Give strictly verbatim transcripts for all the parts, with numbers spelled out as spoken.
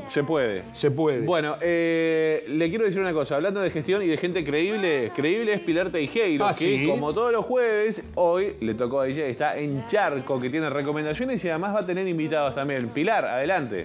Se puede. Se puede. Bueno, eh, le quiero decir una cosa. Hablando de gestión y de gente creíble, creíble es Pilar Teijeiro, Ah, que ¿sí? como todos los jueves, hoy le tocó a ella, está en Charco, que tiene recomendaciones y además va a tener invitados también. Pilar, adelante.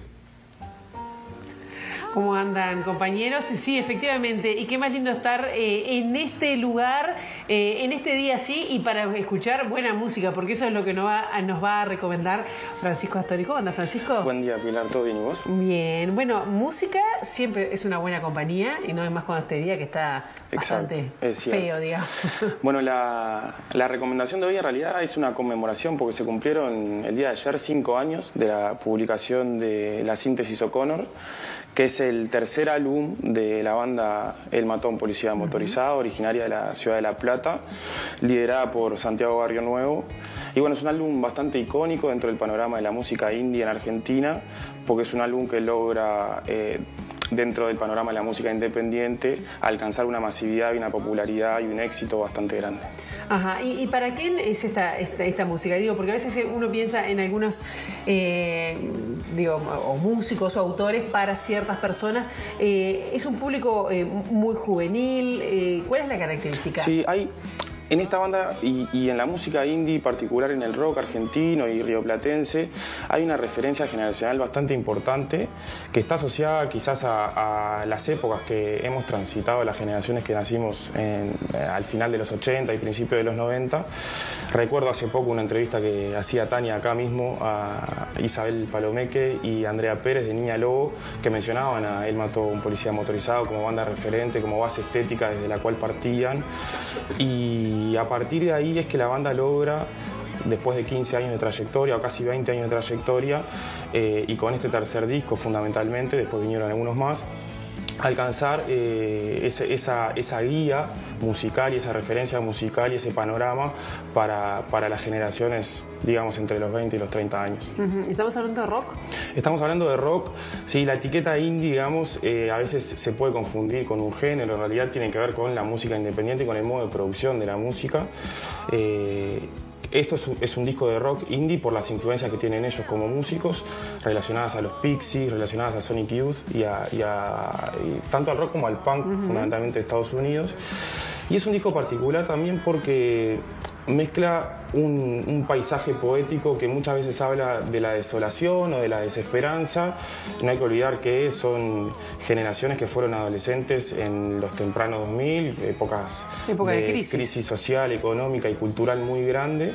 ¿Cómo andan, compañeros? Sí, efectivamente. Y qué más lindo estar eh, en este lugar, eh, en este día así, y para escuchar buena música, porque eso es lo que nos va, nos va a recomendar Francisco Astori. ¿Cómo anda, Francisco? Buen día, Pilar. ¿Todo bien y vos? Bien. Bueno, música siempre es una buena compañía, y no es más con este día que está bastante feo, digamos. Bueno, la, la recomendación de hoy en realidad es una conmemoración, porque se cumplieron el día de ayer cinco años de la publicación de La Síntesis O'Connor, que es el tercer álbum de la banda El Matón Policía Motorizada, uh-huh. originaria de la ciudad de La Plata, liderada por Santiago Barrio Nuevo. Y bueno, es un álbum bastante icónico dentro del panorama de la música indie en Argentina, porque es un álbum que logra, eh, dentro del panorama de la música independiente, alcanzar una masividad y una popularidad y un éxito bastante grande. Ajá, ¿y, y para quién es esta, esta, esta música? Digo, porque a veces uno piensa en algunos, eh, digo, o músicos o autores para ciertas personas. Eh, ¿Es un público eh, muy juvenil? Eh, ¿Cuál es la característica? Sí, hay... En esta banda y, y en la música indie, particular en el rock argentino y rioplatense, hay una referencia generacional bastante importante que está asociada quizás a, a las épocas que hemos transitado, las generaciones que nacimos en, al final de los ochenta y principios de los noventa. Recuerdo hace poco una entrevista que hacía Tania acá mismo a Isabel Palomeque y Andrea Pérez de Niña Lobo, que mencionaban a Él Mató a un Policía Motorizado como banda referente, como base estética desde la cual partían. Y Y a partir de ahí es que la banda logra, después de quince años de trayectoria, o casi veinte años de trayectoria, eh, y con este tercer disco fundamentalmente, después vinieron algunos más, alcanzar eh, ese, esa, esa guía musical y esa referencia musical y ese panorama para, para las generaciones, digamos, entre los veinte y los treinta años. Uh-huh. ¿Estamos hablando de rock? Estamos hablando de rock. Sí, la etiqueta indie, digamos, eh, a veces se puede confundir con un género, en realidad tiene que ver con la música independiente y con el modo de producción de la música. Eh, Esto es un, es un disco de rock indie por las influencias que tienen ellos como músicos, relacionadas a los Pixies, relacionadas a Sonic Youth y, a, y, a, y tanto al rock como al punk, uh-huh. fundamentalmente de Estados Unidos. Y es un disco particular también porque mezcla un, un paisaje poético que muchas veces habla de la desolación o de la desesperanza. No hay que olvidar que son generaciones que fueron adolescentes en los tempranos dos mil, épocas Época de, de crisis. crisis social, económica y cultural muy grande.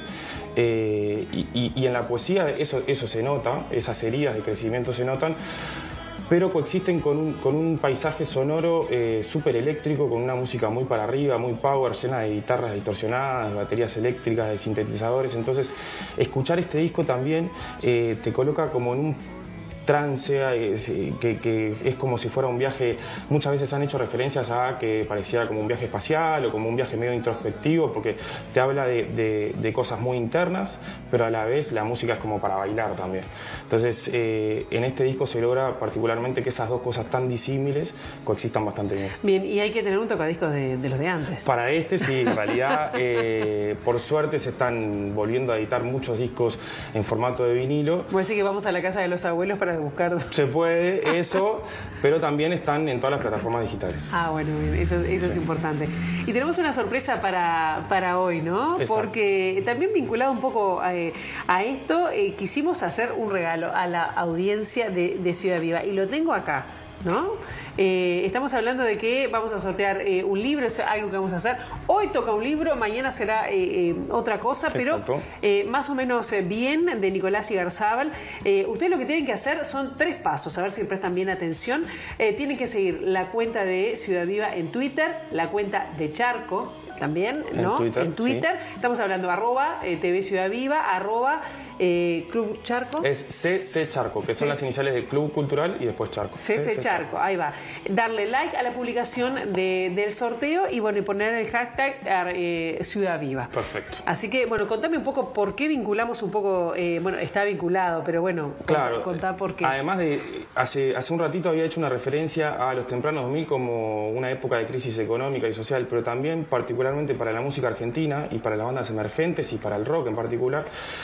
Eh, y, y, y en la poesía eso, eso se nota, esas heridas de crecimiento se notan, pero coexisten con un, con un paisaje sonoro eh, súper eléctrico, con una música muy para arriba, muy power, llena de guitarras distorsionadas, de baterías eléctricas, de sintetizadores. Entonces, escuchar este disco también eh, te coloca como en un trance, eh, que, que es como si fuera un viaje. Muchas veces han hecho referencias a que pareciera como un viaje espacial o como un viaje medio introspectivo, porque te habla de, de, de cosas muy internas, pero a la vez la música es como para bailar también. Entonces, eh, en este disco se logra particularmente que esas dos cosas tan disímiles coexistan bastante bien. Bien, y hay que tener un tocadiscos de, de los de antes. Para este sí, en realidad, eh, por suerte se están volviendo a editar muchos discos en formato de vinilo. Voy a decir que vamos a la casa de los abuelos para de buscar. Se puede, eso, pero también están en todas las plataformas digitales. Ah, bueno, bien, eso, eso sí. es importante. Y tenemos una sorpresa para, para hoy, ¿no? Exacto. Porque también vinculado un poco a, a esto, eh, quisimos hacer un regalo a la audiencia de, de Ciudad Viva, y lo tengo acá, ¿no? Eh, estamos hablando de que vamos a sortear eh, un libro, es algo que vamos a hacer. Hoy toca un libro, mañana será eh, eh, otra cosa, pero eh, más o menos eh, bien, de Nicolás Igarzábal. Eh, ustedes lo que tienen que hacer son tres pasos, a ver si prestan bien atención. Eh, tienen que seguir la cuenta de Ciudad Viva en Twitter, la cuenta de Charco también, ¿no? En Twitter. En Twitter. Sí. Estamos hablando arroba eh, T V Ciudad Viva, arroba eh, Club Charco. Es C C Charco, que C son las iniciales de Club Cultural y después Charco. C C Charco, ahí va. Darle like a la publicación de, del sorteo y bueno, y poner el hashtag eh, Ciudad Viva. Perfecto. Así que, bueno, contame un poco por qué vinculamos un poco, eh, bueno, está vinculado, pero bueno, claro, contá por qué. Además de, hace, hace un ratito había hecho una referencia a los tempranos dos mil como una época de crisis económica y social, pero también particularmente para la música argentina y para las bandas emergentes y para el rock en particular.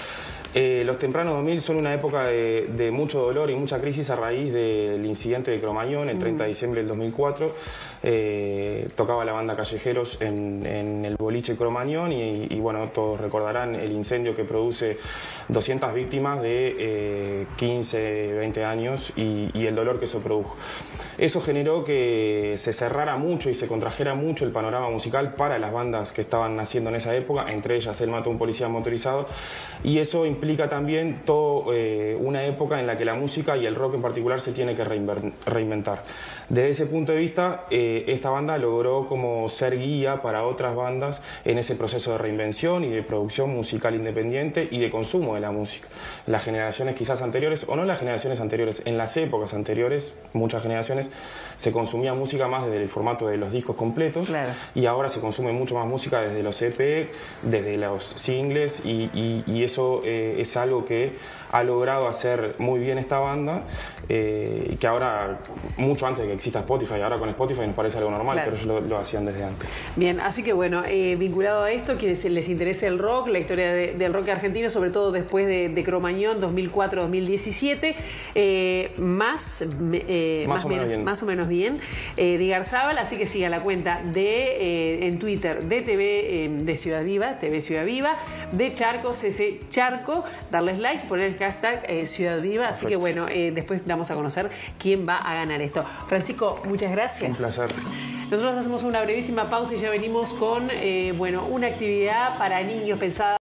Eh, los tempranos dos mil son una época de, de mucho dolor y mucha crisis a raíz del incidente de Cromañón, el treinta de diciembre del dos mil cuatro. Eh, tocaba la banda Callejeros en, en el boliche Cromañón y, y bueno, todos recordarán el incendio que produce doscientas víctimas de eh, quince, veinte años y, y el dolor que eso produjo. Eso generó que se cerrara mucho y se contrajera mucho el panorama musical para las bandas que estaban naciendo en esa época, entre ellas El mató a un policía motorizado, y eso implica también toda eh, una época en la que la música y el rock en particular se tiene que reinventar. Desde ese punto de vista, eh, esta banda logró como ser guía para otras bandas en ese proceso de reinvención y de producción musical independiente y de consumo de la música. Las generaciones quizás anteriores, o no las generaciones anteriores, en las épocas anteriores, muchas generaciones, se consumía música más desde el formato de los discos completos, claro. Y ahora se consume mucho más música desde los E P, desde los singles y, y, y eso eh, es algo que ha logrado hacer muy bien esta banda eh, y que ahora, mucho antes de que exista Spotify, ahora con Spotify nos parece algo normal, claro. Pero ellos lo, lo hacían desde antes. Bien, así que bueno, eh, vinculado a esto, quienes les interese el rock, la historia de, del rock argentino, sobre todo después de, de Cromañón, dos mil cuatro a dos mil diecisiete, eh, más, eh, más, más, o menos bien, más o menos bien eh, de Garzábal, así que siga la cuenta de eh, en Twitter de T V eh, de Ciudad Viva, T V Ciudad Viva, de Charco, C C Charco, darles like, poner el hashtag eh, Ciudad Viva, así Perfecto. Que bueno, eh, después damos a conocer quién va a ganar esto. Francisco, muchas gracias. Un placer. Nosotros hacemos una brevísima pausa y ya venimos con eh, bueno, una actividad para niños pensada